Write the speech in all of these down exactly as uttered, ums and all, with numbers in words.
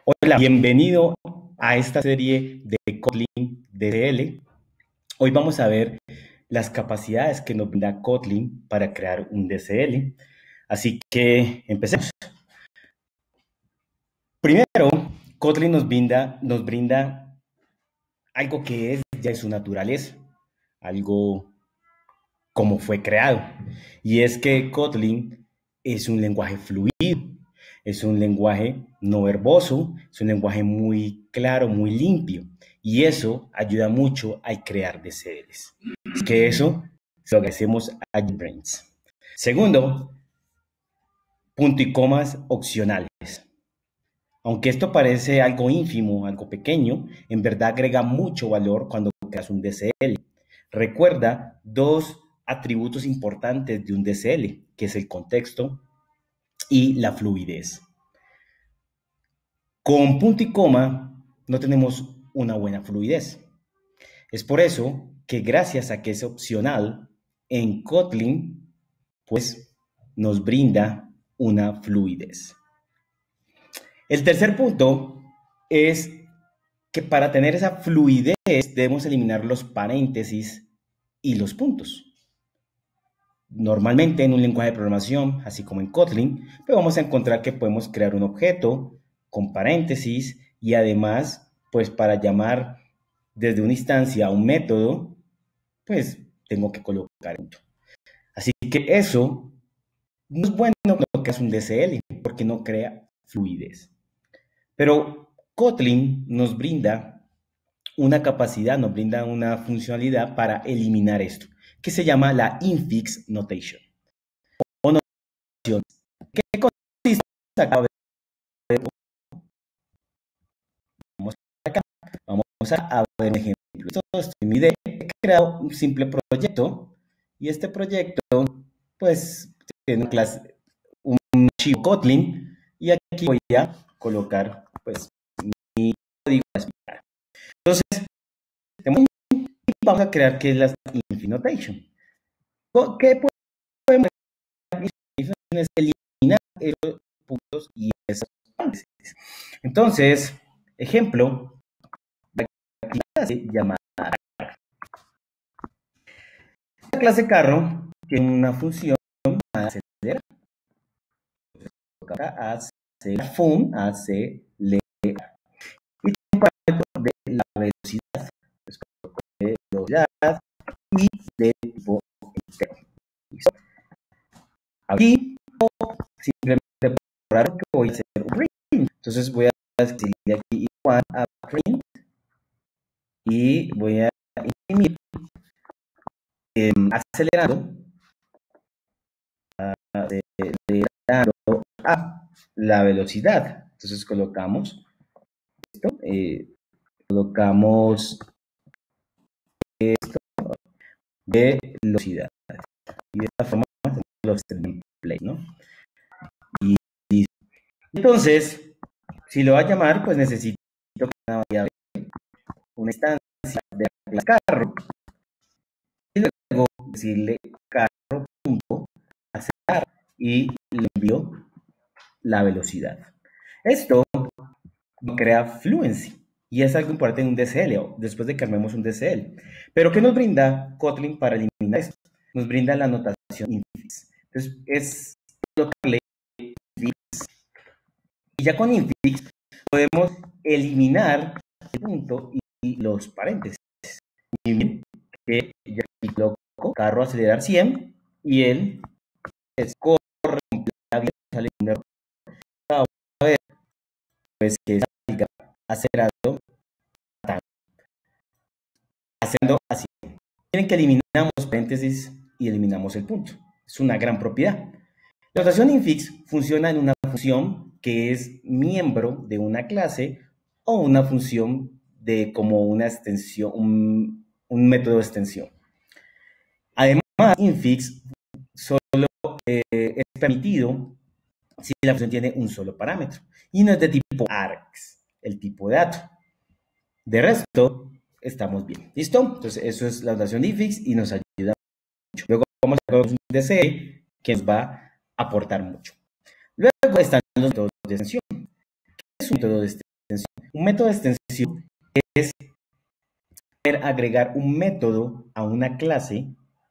Hola, bienvenido a esta serie de Kotlin D S L. Hoy vamos a ver las capacidades que nos brinda Kotlin para crear un D S L. Así que empecemos. Primero, Kotlin nos brinda, nos brinda algo que es ya en su naturaleza, algo como fue creado. Y es que Kotlin es un lenguaje fluido, es un lenguaje no verboso, es un lenguaje muy claro, muy limpio. Y eso ayuda mucho a crear D S Ls. Es que eso es lo que hacemos a JetBrains. Segundo, punto y comas opcionales. Aunque esto parece algo ínfimo, algo pequeño, en verdad agrega mucho valor cuando creas un D S L. Recuerda dos atributos importantes de un D S L, que es el contexto y la fluidez. Con punto y coma no tenemos una buena fluidez. Es por eso que gracias a que es opcional, en Kotlin, pues nos brinda una fluidez. El tercer punto es que para tener esa fluidez debemos eliminar los paréntesis y los puntos. Normalmente en un lenguaje de programación, así como en Kotlin, pues vamos a encontrar que podemos crear un objeto con paréntesis y además, pues para llamar desde una instancia a un método, pues tengo que colocar punto. Así que eso no es bueno lo que es un D S L, porque no crea fluidez. Pero Kotlin nos brinda una capacidad, nos brinda una funcionalidad para eliminar esto, que se llama la infix notation. O notación. ¿Qué consiste acá? Vamos acá. Vamos a ver un ejemplo. Esto es mi idea. He creado un simple proyecto y este proyecto, pues, tiene una clase, un archivo Kotlin y aquí voy a colocar, pues, mi código a explicar. Entonces, vamos a crear que es la infix notation. ¿Qué podemos hacer? Eliminar esos puntos y esos paréntesis. Entonces, ejemplo, la clase llamada la clase carro tiene una función llamada acelerar. Acelerar fun, acelerar. Y tiene un parámetro de la velocidad, de velocidad y de tipo interno. Aquí simplemente por que voy a hacer un print. Entonces voy a decirle aquí igual a print y voy a imprimir eh, acelerando, acelerando a la velocidad. Entonces colocamos esto, eh, colocamos esto de velocidad. Y de esta forma los template, ¿no? Y, y entonces, si lo va a llamar, pues necesito una variable, una instancia de la clase carro y luego decirle carro punto acelerar y le envío la velocidad. Esto crea fluency y es algo importante en un D S L o después de que armemos un D S L. Pero ¿qué nos brinda Kotlin para eliminar esto? Nos brinda la notación infix. Entonces es colocarle infix y ya con infix podemos eliminar el punto y los paréntesis. Muy bien, que ya coloco carro acelerar cien y él es corre sale a ver pues que salga acelerado haciendo así. Miren que eliminamos paréntesis y eliminamos el punto. Es una gran propiedad. La notación infix funciona en una función que es miembro de una clase o una función de como una extensión, un, un método de extensión. Además, infix solo eh, es permitido si la función tiene un solo parámetro y no es de tipo args, el tipo de dato. De resto, estamos bien. ¿Listo? Entonces, eso es la notación infix y nos ayuda mucho. Luego vamos a ver un D S L que nos va a aportar mucho. Luego están los métodos de extensión. ¿Qué es un método de extensión? Un método de extensión es poder agregar un método a una clase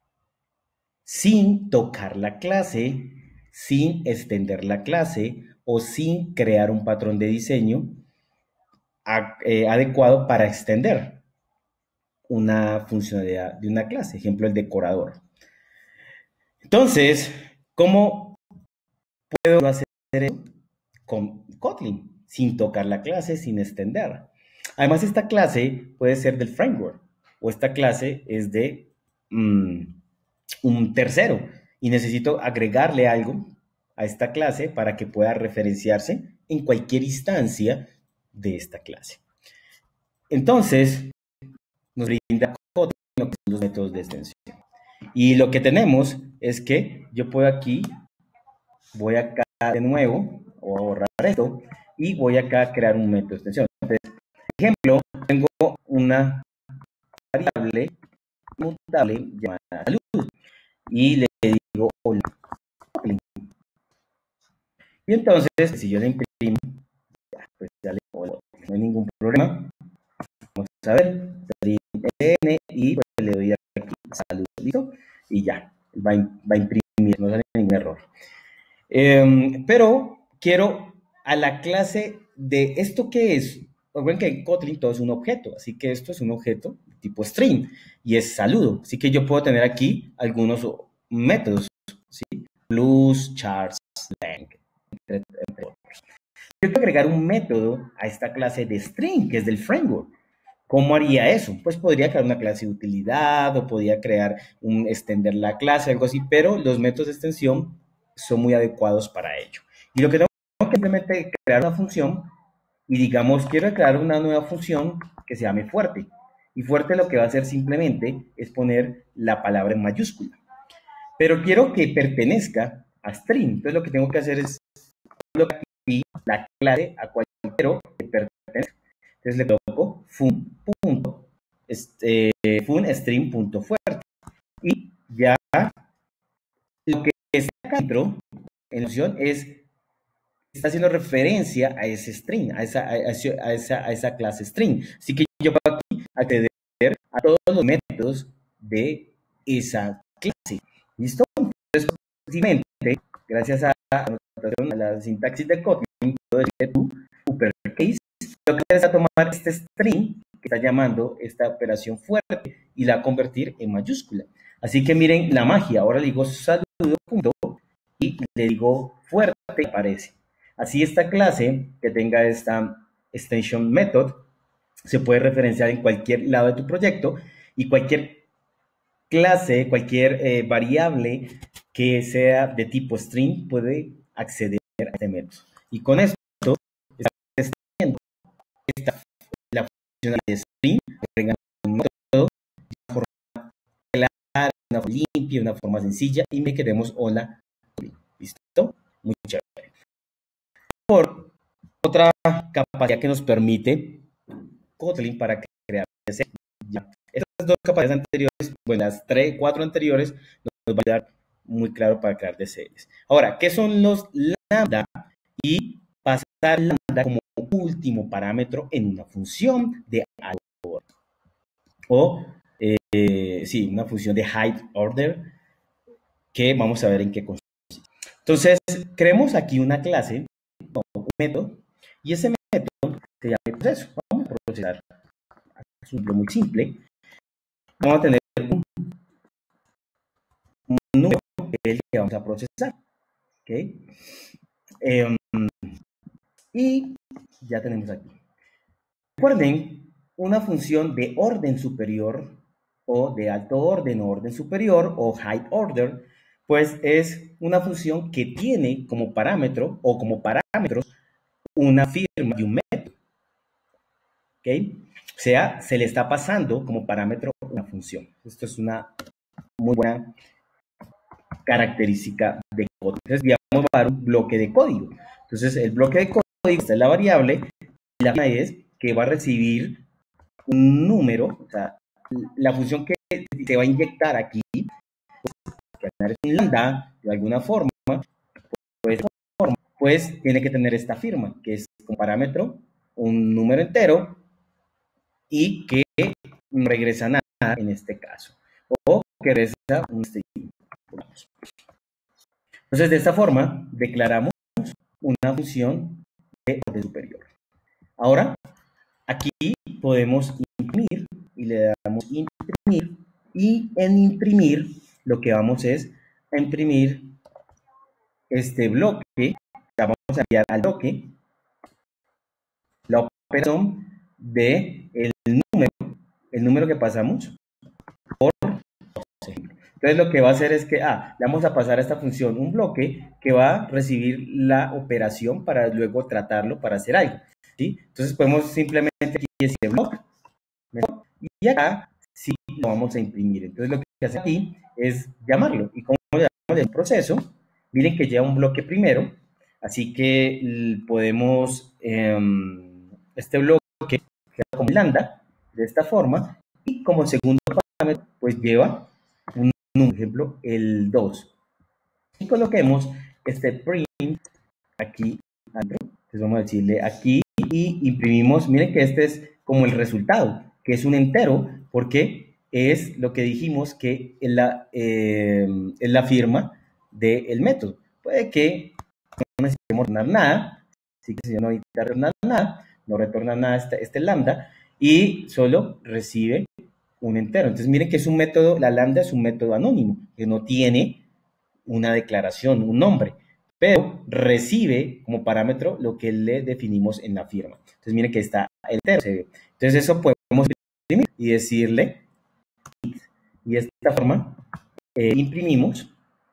sin tocar la clase, sin extender la clase o sin crear un patrón de diseño a, eh, adecuado para extender una funcionalidad de una clase. Ejemplo, el decorador. Entonces, ¿cómo puedo hacer eso? Con Kotlin, sin tocar la clase, sin extender. Además, esta clase puede ser del framework o esta clase es de mmm, un tercero y necesito agregarle algo a esta clase para que pueda referenciarse en cualquier instancia de esta clase. Entonces, nos brinda Kotlin lo que son los métodos de extensión. Y lo que tenemos es que yo puedo aquí, voy acá de nuevo, o a borrar esto, y voy acá a crear un método de extensión. Entonces, por ejemplo, tengo una variable mutable llamada salud, y le digo hola. Y entonces, si yo le imprimo, pues ya le hola, no hay ningún problema. Vamos a ver, N y pues le doy aquí salud, listo, y ya, va, va a imprimir, no sale ningún error. Eh, pero quiero a la clase de esto que es, recuerden que en Kotlin todo es un objeto, así que esto es un objeto tipo string y es saludo, así que yo puedo tener aquí algunos métodos, ¿sí? Plus, chars, length, entre, entre otros. Yo quiero agregar un método a esta clase de string, que es del framework. ¿Cómo haría eso? Pues podría crear una clase de utilidad o podría crear un extender la clase, algo así, pero los métodos de extensión son muy adecuados para ello. Y lo que tengo que simplemente es crear una función y digamos, quiero crear una nueva función que se llame fuerte. Y fuerte lo que va a hacer simplemente es poner la palabra en mayúscula. Pero quiero que pertenezca a string. Entonces lo que tengo que hacer es colocar aquí la clase a cual quiero que pertenezca. Entonces le coloco fun, punto, este, fun string punto fuerte. Y ya lo que está acá dentro en la opción es, está haciendo referencia a ese string, a esa, a, a, esa, a esa clase string. Así que yo puedo aquí acceder a todos los métodos de esa clase. ¿Listo? Entonces, simplemente, gracias a, a la sintaxis de Kotlin, puedo decirle tú, uppercase, lo que es a tomar este string que está llamando esta operación fuerte y la va a convertir en mayúscula. Así que miren la magia. Ahora le digo saludo, punto, y le digo fuerte y aparece. Así esta clase que tenga esta extension method se puede referenciar en cualquier lado de tu proyecto y cualquier clase, cualquier eh, variable que sea de tipo string puede acceder a este método. Y con esto está extendiendo esta, la funcionalidad de string, agregando un método de una forma clara, una forma limpia, una forma sencilla y me queremos hola. ¿Listo? Muy chévere. Por otra capacidad que nos permite Kotlin para crear D C. Ya. Estas dos capacidades anteriores, bueno, las tres, cuatro anteriores, nos va a ayudar muy claro para crear D C Ls. Ahora, ¿qué son los lambda? Y pasar lambda como último parámetro en una función de algo. O, eh, sí, una función de height order que vamos a ver en qué consiste. Entonces, creemos aquí una clase, no, un método, y ese método se llama proceso. Vamos a procesar. Es un muy simple. Vamos a tener un, un número que es el que vamos a procesar. ¿Okay? Eh, y ya tenemos aquí. Recuerden, una función de orden superior o de alto orden o orden superior o height order, pues es una función que tiene como parámetro o como parámetros una firma y un método. ¿Ok? O sea, se le está pasando como parámetro una función. Esto es una muy buena característica de código. Entonces, vamos a dar un bloque de código. Entonces, el bloque de código, esta es la variable, y la función es que va a recibir un número, o sea, la función que se va a inyectar aquí, pues, que es un lambda, de alguna forma, pues, pues tiene que tener esta firma, que es un parámetro un número entero y que no regresa nada en este caso, o que regresa un string. Entonces, de esta forma, declaramos una función de orden superior. Ahora, aquí podemos imprimir y le damos imprimir, y en imprimir lo que vamos es a imprimir este bloque, vamos a enviar al bloque la operación de el número, el número que pasamos por doce. Entonces lo que va a hacer es que, ah, le vamos a pasar a esta función un bloque que va a recibir la operación para luego tratarlo para hacer algo, ¿sí? Entonces podemos simplemente aquí decir bloque, y acá sí lo vamos a imprimir. Entonces lo que hace aquí es llamarlo, y como le llamamos el proceso, miren que lleva un bloque primero, así que podemos, eh, este bloque queda como lambda, de esta forma, y como segundo parámetro, pues lleva un, un ejemplo, el dos. Y coloquemos este print aquí adentro, entonces vamos a decirle aquí, y imprimimos, miren que este es como el resultado, que es un entero, porque es lo que dijimos que es la, eh, es la firma del método. Puede que no necesitemos retornar nada, así que si yo no necesito retornar nada, no retorna nada este, este lambda, y solo recibe un entero. Entonces miren que es un método, la lambda es un método anónimo, que no tiene una declaración, un nombre, pero recibe como parámetro lo que le definimos en la firma. Entonces miren que está el entero. Entonces eso podemos imprimir y decirle, y de esta forma eh, imprimimos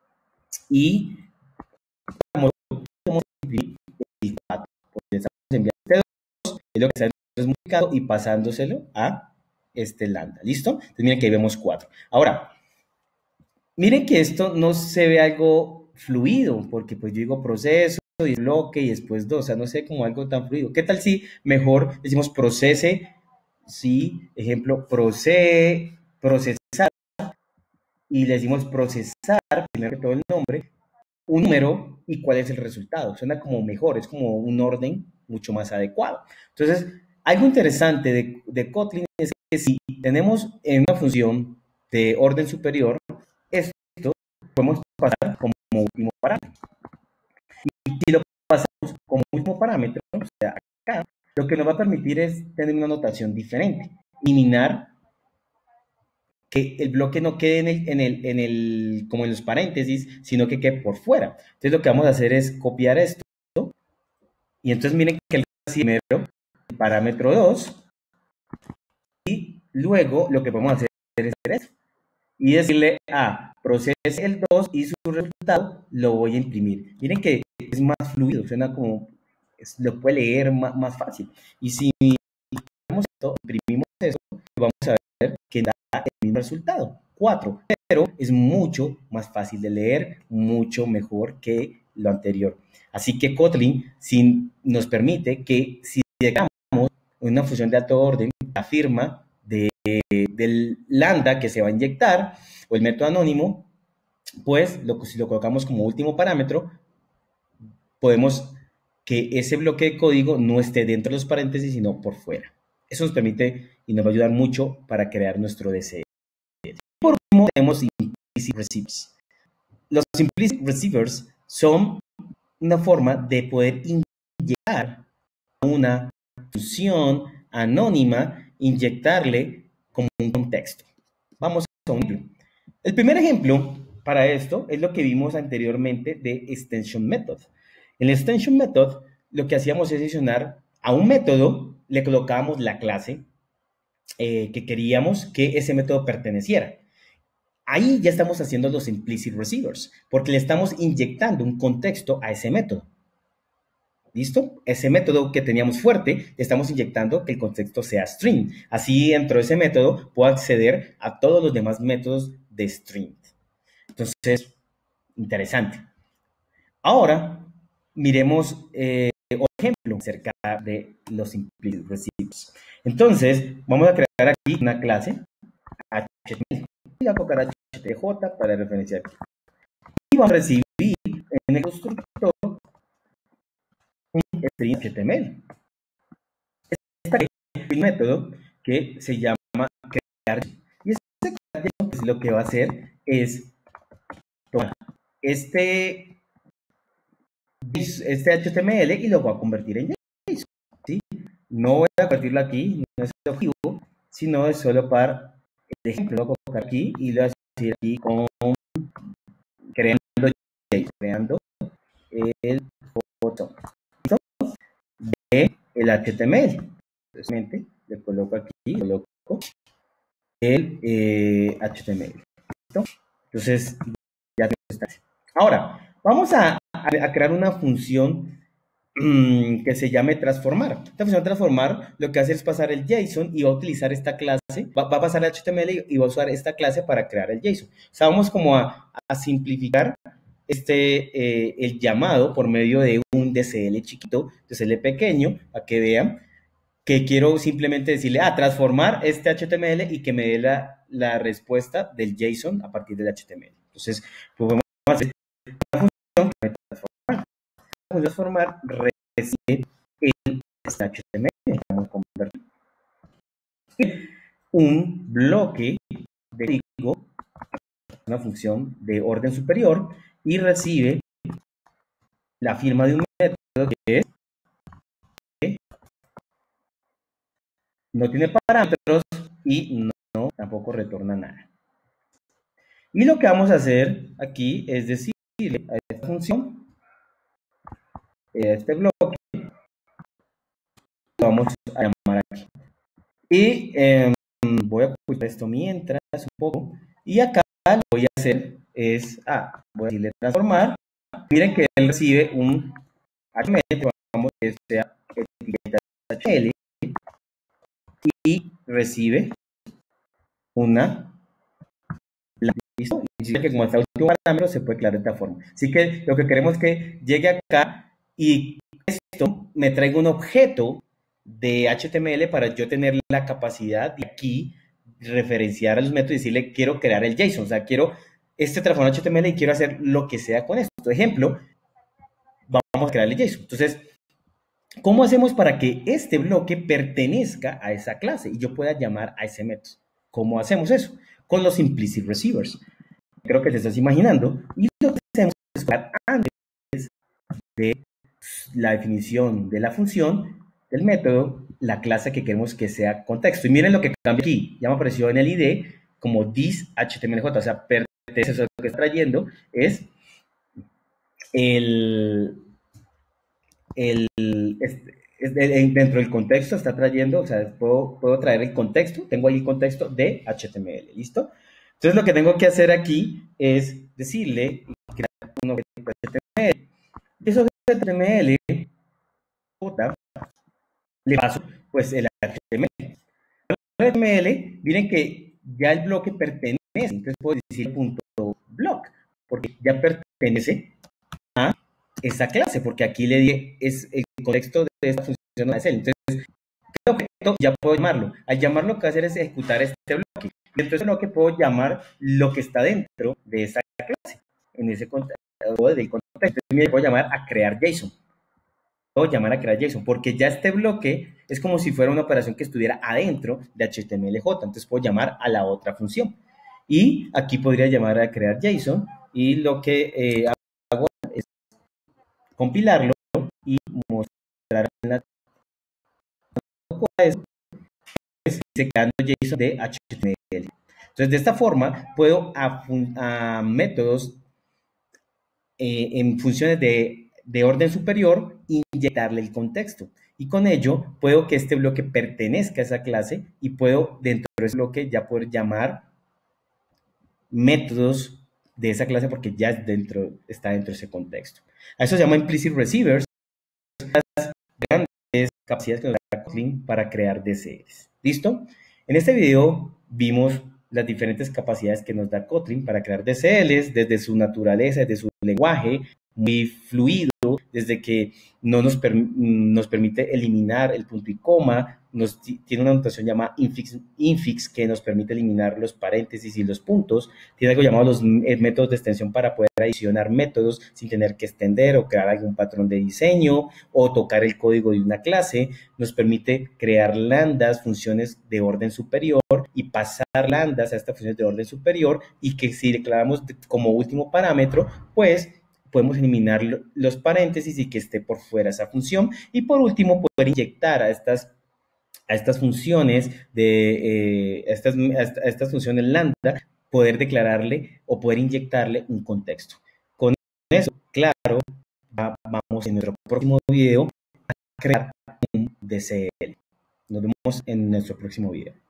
y podemos imprimir el cuatro, porque estamos enviando este dos, es lo que está multiplicado y pasándoselo a este lambda. ¿Listo? Entonces miren que ahí vemos cuatro. Ahora, miren que esto no se ve algo fluido, porque pues yo digo proceso y bloque y después dos, o sea, no sé, como algo tan fluido. ¿Qué tal si mejor decimos procese, sí, ejemplo, procese, procesar, y le decimos procesar, primero que todo el nombre, un número y cuál es el resultado? Suena como mejor, es como un orden mucho más adecuado. Entonces, algo interesante de, de Kotlin es que si tenemos en una función de orden superior, esto podemos pasar como último parámetro. Y si lo pasamos como último parámetro, o sea, acá, lo que nos va a permitir es tener una notación diferente, eliminar que el bloque no quede en el, en el, en el, como en los paréntesis, sino que quede por fuera. Entonces lo que vamos a hacer es copiar esto, y entonces miren que el primero, el parámetro dos, y luego lo que podemos hacer es hacer eso, y decirle a procese el dos y su resultado lo voy a imprimir. Miren que es más fluido, suena como, es, lo puede leer más, más fácil. Y si esto, imprimimos eso, vamos a ver que da el mismo resultado, cuatro, pero es mucho más fácil de leer, mucho mejor que lo anterior. Así que Kotlin sí nos permite que si dejamos una función de alto orden, la firma de, del lambda que se va a inyectar, o el método anónimo, pues lo, si lo colocamos como último parámetro, podemos que ese bloque de código no esté dentro de los paréntesis, sino por fuera. Eso nos permite y nos va a ayudar mucho para crear nuestro D C. Por último, tenemos Implicit Receivers. Los Implicit Receivers son una forma de poder inyectar a una función anónima, inyectarle como un contexto. Vamos a un ejemplo. El primer ejemplo para esto es lo que vimos anteriormente de Extension Method. En la Extension Method, lo que hacíamos es adicionar a un método, le colocábamos la clase eh, que queríamos que ese método perteneciera. Ahí ya estamos haciendo los Implicit Receivers, porque le estamos inyectando un contexto a ese método. ¿Listo? Ese método que teníamos fuerte, le estamos inyectando que el contexto sea string. Así, dentro de ese método, puedo acceder a todos los demás métodos de string. Entonces, interesante. Ahora, miremos eh, otro ejemplo acerca de los Implicit Receivers. Entonces, vamos a crear aquí una clase H T M L. Voy a colocar H T J para referenciar. Y vamos a recibir en el constructor un string H T M L. un método que se llama crear. Y este crear pues, lo que va a hacer es tomar este, este H T M L y lo va a convertir en JSON. ¿Sí? No voy a convertirlo aquí, no es el objetivo, sino es solo para el ejemplo. Lo voy a colocar aquí y lo voy a decir aquí con creando, creando el botón de el H T M L. Entonces, le coloco aquí, coloco el eh, H T M L. ¿Listo? Entonces, ya está. Ahora, vamos a, a crear una función mmm, que se llame transformar. Esta función transformar lo que hace es pasar el JSON y va a utilizar esta clase, va, va a pasar el H T M L y va a usar esta clase para crear el JSON. O sea, vamos como a, a simplificar este, eh, el llamado por medio de un D C L chiquito, D C L pequeño, para que vean que quiero simplemente decirle, ah, transformar este H T M L y que me dé la, la respuesta del JSON a partir del H T M L. Entonces, podemos hacer una función que me transformar. La función transformar recibe el H T M L. Vamos a convertir un bloque de código, una función de orden superior, y recibe la firma de un método que es que no tiene parámetros y no, no tampoco retorna nada. Y lo que vamos a hacer aquí es decirle a esta función, a este bloque, lo vamos a llamar aquí. Y eh, voy a ocultar esto mientras un poco. Y acá lo que voy a hacer es, ah, voy a decirle transformar. Miren que él recibe un H T M L, vamos que sea etiqueta H T M L, y recibe una listo. Y que como está el último parámetro se puede crear de esta forma. Así que lo que queremos es que llegue acá y esto me traiga un objeto de H T M L para yo tener la capacidad de aquí referenciar a los métodos y decirle quiero crear el JSON. O sea, quiero este transformador H T M L y quiero hacer lo que sea con esto. Por ejemplo, vamos a crear el JSON. Entonces, ¿cómo hacemos para que este bloque pertenezca a esa clase y yo pueda llamar a ese método? ¿Cómo hacemos eso? Con los implicit receivers. Creo que te estás imaginando. Y lo que hacemos es buscar antes de la definición de la función, del método, la clase que queremos que sea contexto. Y miren lo que cambia aquí. Ya me apareció en el I D como this H T M L J. O sea, pertenece a lo que está trayendo es el... el este, dentro del contexto está trayendo, o sea, puedo, puedo traer el contexto, tengo ahí el contexto de H T M L, ¿listo? Entonces lo que tengo que hacer aquí es decirle, crear un objeto de H T M L. Y ese objeto de H T M L, le paso pues el H T M L. El H T M L, miren que ya el bloque pertenece, entonces puedo decir punto block, porque ya pertenece a esa clase, porque aquí le di es el contexto de esta función de S L. Entonces, ¿qué objeto ya puedo llamarlo? Al llamarlo, lo que voy a hacer es ejecutar este bloque. Dentro de ese bloque puedo llamar lo que está dentro de esa clase, en ese contexto, del contexto. Entonces, puedo llamar a crear JSON. Puedo llamar a crear JSON, porque ya este bloque es como si fuera una operación que estuviera adentro de H T M L J. Entonces, puedo llamar a la otra función. Y aquí podría llamar a crear JSON, y lo que eh, hago es compilarlo y mostrar en la es creando JSON de H T M L. Entonces, de esta forma, puedo a, a métodos eh, en funciones de, de orden superior inyectarle el contexto. Y con ello, puedo que este bloque pertenezca a esa clase y puedo, dentro de ese bloque, ya poder llamar métodos de esa clase porque ya dentro, está dentro de ese contexto. A eso se llama implicit receivers, las grandes capacidades que nos da Kotlin para crear D C Ls. ¿Listo? En este video vimos las diferentes capacidades que nos da Kotlin para crear D C Ls, desde su naturaleza, desde su lenguaje, muy fluido, desde que no nos, per, nos permite eliminar el punto y coma, nos tiene una notación llamada infix, infix que nos permite eliminar los paréntesis y los puntos, tiene algo llamado los métodos de extensión para poder adicionar métodos sin tener que extender o crear algún patrón de diseño o tocar el código de una clase, nos permite crear lambdas, funciones de orden superior y pasar lambdas a estas funciones de orden superior y que si declaramos como último parámetro, pues podemos eliminar los paréntesis y que esté por fuera esa función. Y por último, poder inyectar a estas, a estas funciones de eh, a estas, a estas funciones lambda, poder declararle o poder inyectarle un contexto. Con eso, claro, vamos en nuestro próximo video a crear un D C L. Nos vemos en nuestro próximo video.